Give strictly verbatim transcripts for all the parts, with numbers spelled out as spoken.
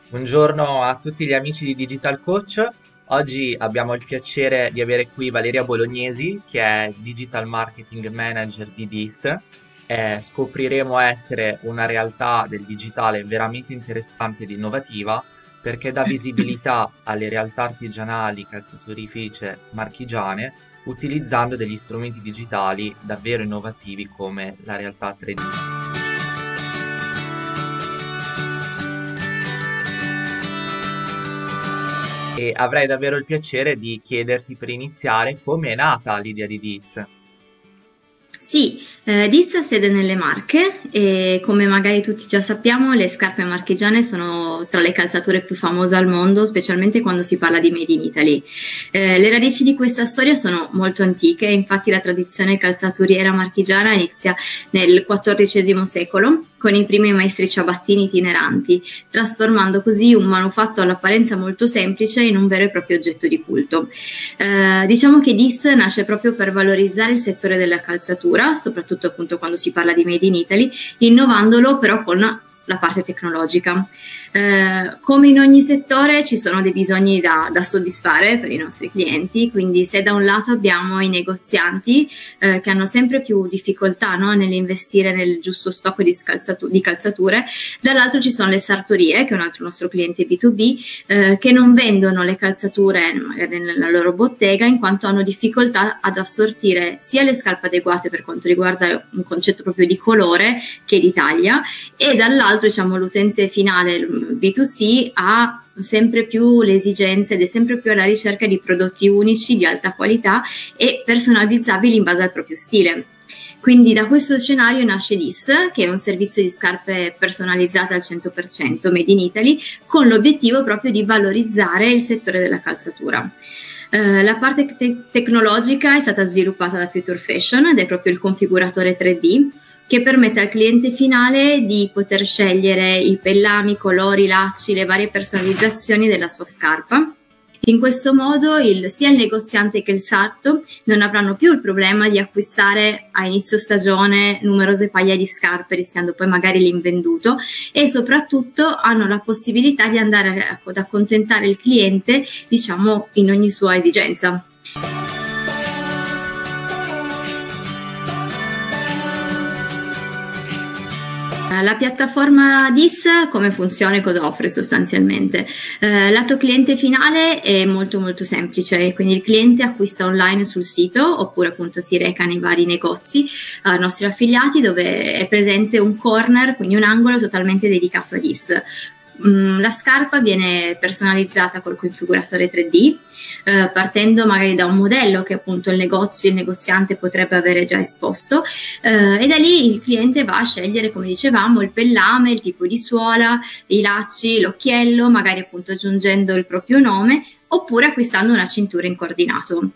Buongiorno a tutti gli amici di Digital Coach. Oggi abbiamo il piacere di avere qui Valeria Bolognesi, che è Digital Marketing Manager di D I S. Eh, scopriremo essere una realtà del digitale veramente interessante ed innovativa perché dà visibilità alle realtà artigianali, calzaturificie marchigiane, utilizzando degli strumenti digitali davvero innovativi come la realtà tre D. E avrei davvero il piacere di chiederti per iniziare come è nata l'idea di D I S. Sì, eh, D I S ha sede nelle Marche e come magari tutti già sappiamo le scarpe marchigiane sono tra le calzature più famose al mondo, specialmente quando si parla di Made in Italy. Eh, le radici di questa storia sono molto antiche, infatti la tradizione calzaturiera marchigiana inizia nel quattordicesimo secolo con i primi maestri ciabattini itineranti, trasformando così un manufatto all'apparenza molto semplice in un vero e proprio oggetto di culto. Eh, diciamo che D I S nasce proprio per valorizzare il settore della calzatura, soprattutto appunto quando si parla di Made in Italy, innovandolo però con la parte tecnologica. Eh, come in ogni settore ci sono dei bisogni da, da soddisfare per i nostri clienti, quindi se da un lato abbiamo i negozianti eh, che hanno sempre più difficoltà, no, nell'investire nel giusto stock di, scalzatu- di calzature, dall'altro ci sono le sartorie, che è un altro nostro cliente B due B, eh, che non vendono le calzature magari nella loro bottega in quanto hanno difficoltà ad assortire sia le scarpe adeguate per quanto riguarda un concetto proprio di colore che di taglia, e dall'altro diciamo l'utente finale B due C ha sempre più le esigenze ed è sempre più alla ricerca di prodotti unici, di alta qualità e personalizzabili in base al proprio stile. Quindi da questo scenario nasce D I S, che è un servizio di scarpe personalizzate al cento per cento Made in Italy, con l'obiettivo proprio di valorizzare il settore della calzatura. Uh, la parte te- tecnologica è stata sviluppata da Future Fashion ed è proprio il configuratore tre D, che permette al cliente finale di poter scegliere i pellami, i colori, i lacci, le varie personalizzazioni della sua scarpa. In questo modo il, sia il negoziante che il sarto non avranno più il problema di acquistare a inizio stagione numerose paia di scarpe rischiando poi magari l'invenduto, e soprattutto hanno la possibilità di andare ecco, ad accontentare il cliente, diciamo, in ogni sua esigenza. La piattaforma D I S come funziona e cosa offre sostanzialmente? Eh, lato cliente finale è molto molto semplice, quindi il cliente acquista online sul sito oppure appunto si reca nei vari negozi eh, nostri affiliati, dove è presente un corner, quindi un angolo totalmente dedicato a D I S. La scarpa viene personalizzata col configuratore tre D, eh, partendo magari da un modello che appunto il negozio, il negoziante potrebbe avere già esposto, eh, e da lì il cliente va a scegliere, come dicevamo, il pellame, il tipo di suola, i lacci, l'occhiello, magari appunto aggiungendo il proprio nome oppure acquistando una cintura in coordinato.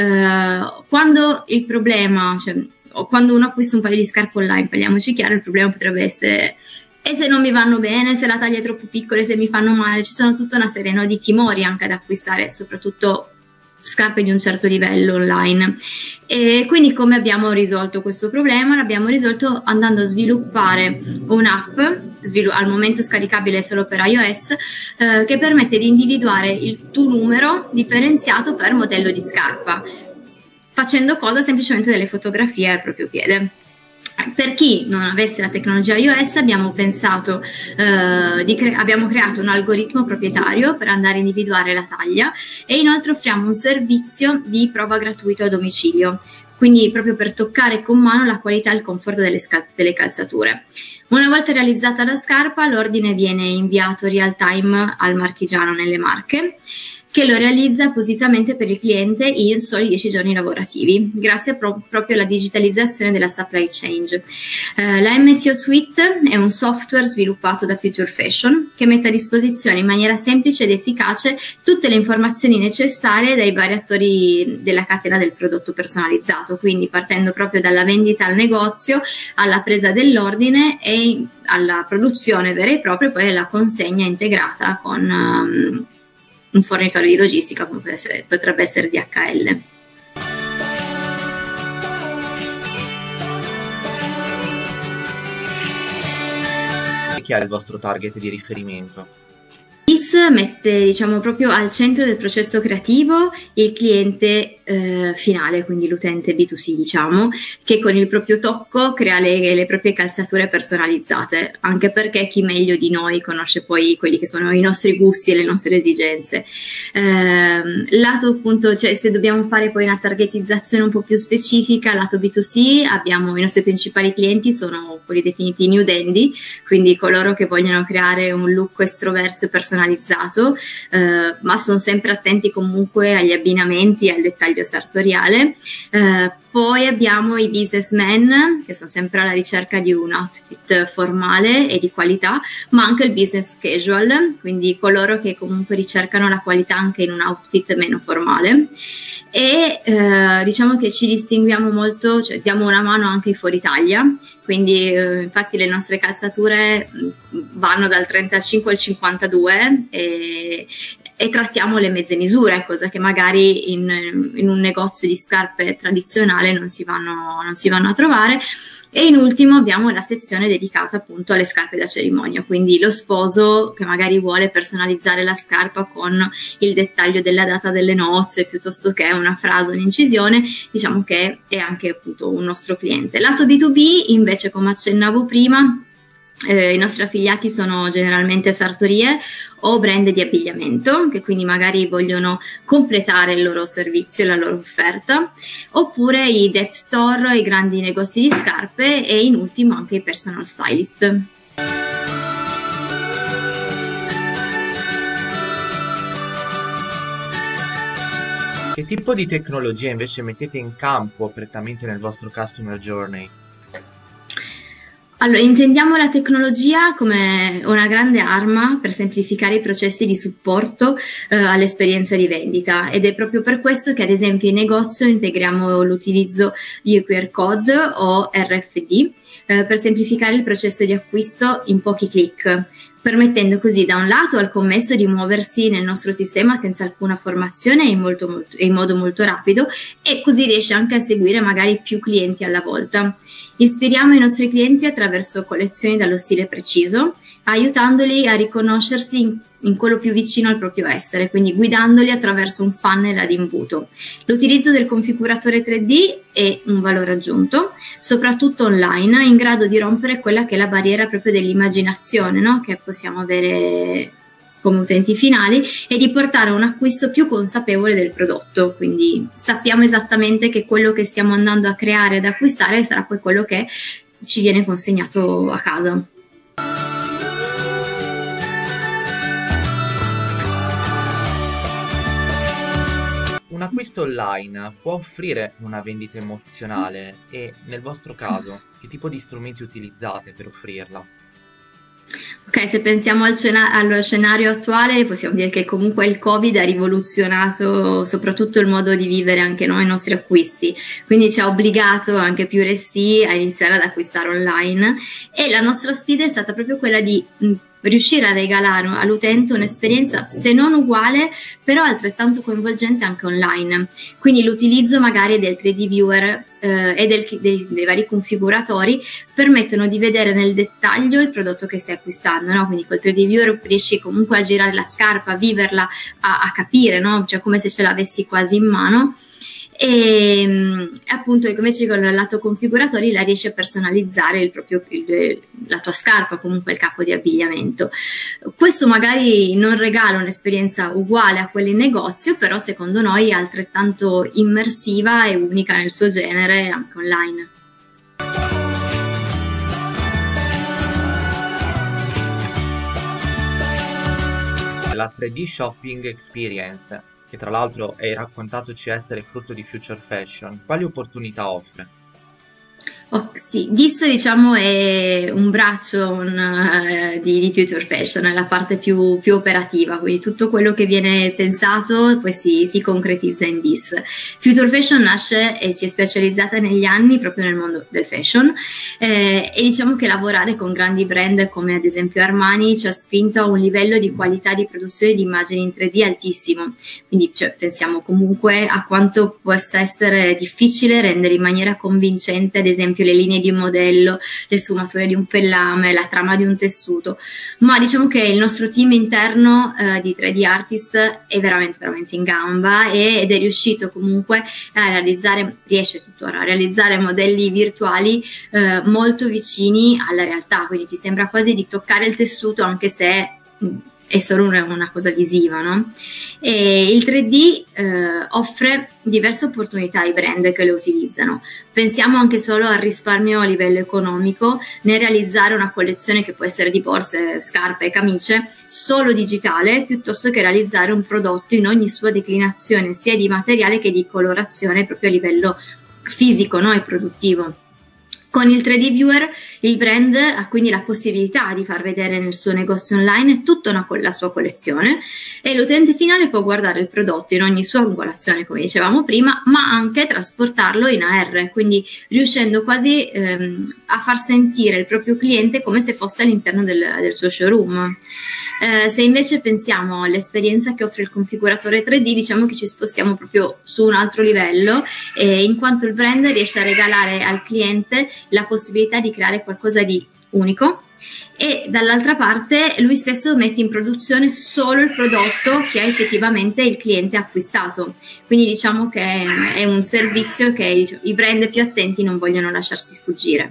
Eh, quando il problema, cioè, o quando uno acquista un paio di scarpe online, parliamoci chiaro, il problema potrebbe essere: e se non mi vanno bene, se la taglia è troppo piccola, se mi fanno male? Ci sono tutta una serie, no, di timori anche ad acquistare, soprattutto scarpe di un certo livello online. E quindi come abbiamo risolto questo problema? L'abbiamo risolto andando a sviluppare un'app, svilu- al momento scaricabile solo per iOS, eh, che permette di individuare il tuo numero differenziato per modello di scarpa, facendo cosa? Semplicemente delle fotografie al proprio piede. Per chi non avesse la tecnologia iOS abbiamo pensato, eh, di cre- abbiamo creato un algoritmo proprietario per andare a individuare la taglia, e inoltre offriamo un servizio di prova gratuito a domicilio, quindi proprio per toccare con mano la qualità e il comfort delle, scal- delle calzature. Una volta realizzata la scarpa, l'ordine viene inviato real time al marchigiano nelle Marche, che lo realizza appositamente per il cliente in soli dieci giorni lavorativi, grazie pro- proprio alla digitalizzazione della supply chain. Eh, la M T O Suite è un software sviluppato da Future Fashion che mette a disposizione in maniera semplice ed efficace tutte le informazioni necessarie dai vari attori della catena del prodotto personalizzato, quindi partendo proprio dalla vendita al negozio, alla presa dell'ordine e alla produzione vera e propria, e poi alla consegna integrata con um, un fornitore di logistica come potrebbe essere, potrebbe essere D H L. Chi è il vostro target di riferimento? Dis mette, diciamo, proprio al centro del processo creativo il cliente eh, finale, quindi l'utente B due C, diciamo, che con il proprio tocco crea le, le proprie calzature personalizzate, anche perché chi meglio di noi conosce poi quelli che sono i nostri gusti e le nostre esigenze. Eh, lato appunto, cioè se dobbiamo fare poi una targetizzazione un po' più specifica, lato B due C abbiamo i nostri principali clienti sono quelli definiti new dandy, quindi coloro che vogliono creare un look estroverso e personalizzato, eh, ma sono sempre attenti comunque agli abbinamenti e al dettaglio sartoriale. Eh, poi abbiamo i businessmen che sono sempre alla ricerca di un outfit formale e di qualità, ma anche il business casual, quindi coloro che comunque ricercano la qualità anche in un outfit meno formale. E eh, diciamo che ci distinguiamo molto, cioè diamo una mano anche ai fuori Italia, quindi eh, infatti le nostre calzature vanno dal trentacinque al cinquantadue e, e trattiamo le mezze misure, cosa che magari in, in un negozio di scarpe tradizionale non si vanno, non si vanno a trovare. E in ultimo abbiamo la sezione dedicata appunto alle scarpe da cerimonia, quindi lo sposo che magari vuole personalizzare la scarpa con il dettaglio della data delle nozze piuttosto che una frase, un'incisione, diciamo che è anche appunto un nostro cliente. Lato B due B invece, come accennavo prima, Eh, i nostri affiliati sono generalmente sartorie o brand di abbigliamento che quindi magari vogliono completare il loro servizio e la loro offerta, oppure i dep store, i grandi negozi di scarpe e in ultimo anche i personal stylist. Che tipo di tecnologia invece mettete in campo prettamente nel vostro customer journey? Allora, intendiamo la tecnologia come una grande arma per semplificare i processi di supporto eh, all'esperienza di vendita, ed è proprio per questo che ad esempio in negozio integriamo l'utilizzo di Q R code o R F D eh, per semplificare il processo di acquisto in pochi clic, permettendo così da un lato al commesso di muoversi nel nostro sistema senza alcuna formazione e in, molto, molto, in modo molto rapido, e così riesce anche a seguire magari più clienti alla volta. Ispiriamo i nostri clienti attraverso collezioni dallo stile preciso, aiutandoli a riconoscersi in, in quello più vicino al proprio essere, quindi guidandoli attraverso un funnel ad imbuto. L'utilizzo del configuratore tre D è un valore aggiunto, soprattutto online, in grado di rompere quella che è la barriera proprio dell'immaginazione, no? Che possiamo avere come utenti finali, e di portare a un acquisto più consapevole del prodotto, quindi sappiamo esattamente che quello che stiamo andando a creare ed acquistare sarà poi quello che ci viene consegnato a casa. Un acquisto online può offrire una vendita emozionale e, nel vostro caso, che tipo di strumenti utilizzate per offrirla? Ok, se pensiamo al scena- allo scenario attuale, possiamo dire che comunque il Covid ha rivoluzionato soprattutto il modo di vivere anche noi, i nostri acquisti, quindi ci ha obbligato anche più resti a iniziare ad acquistare online, e la nostra sfida è stata proprio quella di mh, riuscire a regalare all'utente un'esperienza se non uguale però altrettanto coinvolgente anche online, quindi l'utilizzo magari del tre D viewer eh, e del, dei, dei vari configuratori permettono di vedere nel dettaglio il prodotto che stai acquistando, no? Quindi col tre D viewer riesci comunque a girare la scarpa, a viverla, a, a capire, no? Cioè come se ce l'avessi quasi in mano. E appunto invece con il lato configuratori la riesci a personalizzare il proprio, il, la tua scarpa, comunque il capo di abbigliamento. Questo magari non regala un'esperienza uguale a quella in negozio, però secondo noi è altrettanto immersiva e unica nel suo genere anche online. La tre D Shopping Experience, che tra l'altro hai raccontatoci essere frutto di Future Fashion, quali opportunità offre? Oh, sì, Dis diciamo è un braccio un, uh, di, di Future Fashion, è la parte più, più operativa, quindi tutto quello che viene pensato poi si, si concretizza in Dis. Future Fashion nasce e si è specializzata negli anni proprio nel mondo del fashion, eh, e diciamo che lavorare con grandi brand come ad esempio Armani ci ha spinto a un livello di qualità di produzione di immagini in tre D altissimo, quindi cioè, pensiamo comunque a quanto possa essere difficile rendere in maniera convincente ad esempio esempio le linee di un modello, le sfumature di un pellame, la trama di un tessuto, ma diciamo che il nostro team interno eh, di tre D artist è veramente veramente in gamba e, ed è riuscito comunque a realizzare, riesce tuttora a realizzare modelli virtuali eh, molto vicini alla realtà, quindi ti sembra quasi di toccare il tessuto anche se mh, è solo una, una cosa visiva, no? E il tre D eh, offre diverse opportunità ai brand che lo utilizzano. Pensiamo anche solo al risparmio a livello economico nel realizzare una collezione che può essere di borse, scarpe e camicie solo digitale, piuttosto che realizzare un prodotto in ogni sua declinazione sia di materiale che di colorazione proprio a livello fisico, no? E produttivo. Con il tre D Viewer il brand ha quindi la possibilità di far vedere nel suo negozio online tutta una, la sua collezione e l'utente finale può guardare il prodotto in ogni sua angolazione, come dicevamo prima, ma anche trasportarlo in A R, quindi riuscendo quasi ehm, a far sentire il proprio cliente come se fosse all'interno del, del suo showroom. Eh, se invece pensiamo all'esperienza che offre il configuratore tre D, diciamo che ci spostiamo proprio su un altro livello, eh, in quanto il brand riesce a regalare al cliente la possibilità di creare qualcosa di unico e dall'altra parte lui stesso mette in produzione solo il prodotto che effettivamente il cliente ha acquistato. Quindi diciamo che è un servizio che diciamo, i brand più attenti non vogliono lasciarsi sfuggire.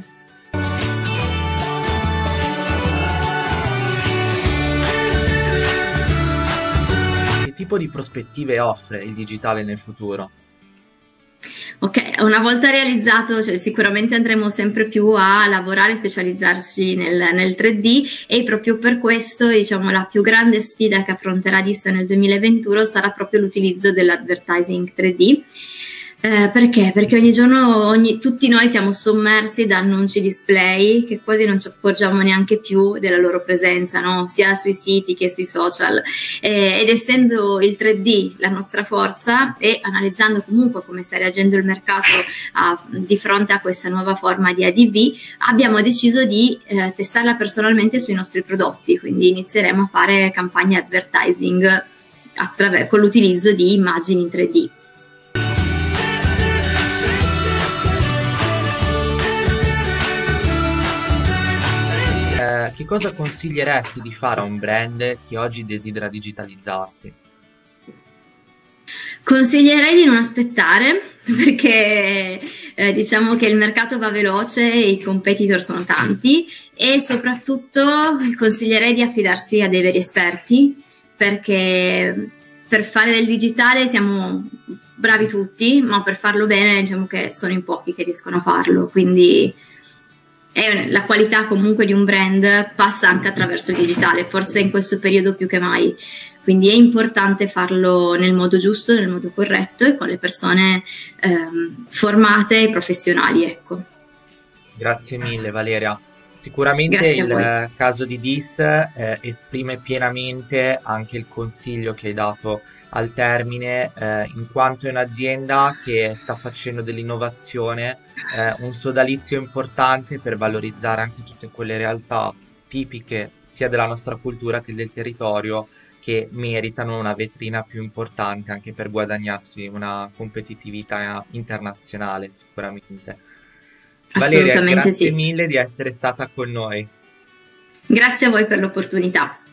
Che tipo di prospettive offre il digitale nel futuro? Ok, una volta realizzato, cioè, sicuramente andremo sempre più a lavorare e specializzarsi nel, nel tre D e proprio per questo, diciamo, la più grande sfida che affronterà Diss nel duemilaventuno sarà proprio l'utilizzo dell'advertising tre D. Eh, perché? Perché ogni giorno ogni, tutti noi siamo sommersi da annunci display che quasi non ci accorgiamo neanche più della loro presenza, no? Sia sui siti che sui social. Eh, ed essendo il tre D la nostra forza e analizzando comunque come sta reagendo il mercato a, di fronte a questa nuova forma di A D V, abbiamo deciso di eh, testarla personalmente sui nostri prodotti, quindi inizieremo a fare campagne advertising con l'utilizzo di immagini in tre D. Che cosa consiglieresti di fare a un brand che oggi desidera digitalizzarsi? Consiglierei di non aspettare perché eh, diciamo che il mercato va veloce e i competitor sono tanti e soprattutto consiglierei di affidarsi a dei veri esperti perché per fare del digitale siamo bravi tutti, ma per farlo bene diciamo che sono in pochi che riescono a farlo, quindi e la qualità comunque di un brand passa anche attraverso il digitale, forse in questo periodo più che mai. Quindi è importante farlo nel modo giusto, nel modo corretto e con le persone ehm, formate e professionali. Ecco. Grazie mille Valeria. Sicuramente il caso di Diss eh, esprime pienamente anche il consiglio che hai dato al termine, eh, in quanto è un'azienda che sta facendo dell'innovazione eh, un sodalizio importante per valorizzare anche tutte quelle realtà tipiche sia della nostra cultura che del territorio che meritano una vetrina più importante anche per guadagnarsi una competitività internazionale sicuramente. Valeria, grazie sì. mille di essere stata con noi. Grazie a voi per l'opportunità.